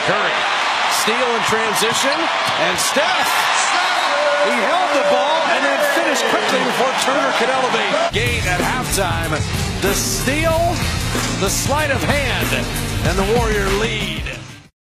Curry. Steal in transition, and Steph. He held the ball and then finished quickly before Turner could elevate. Gate at halftime. The steal, the sleight of hand, and the Warrior lead.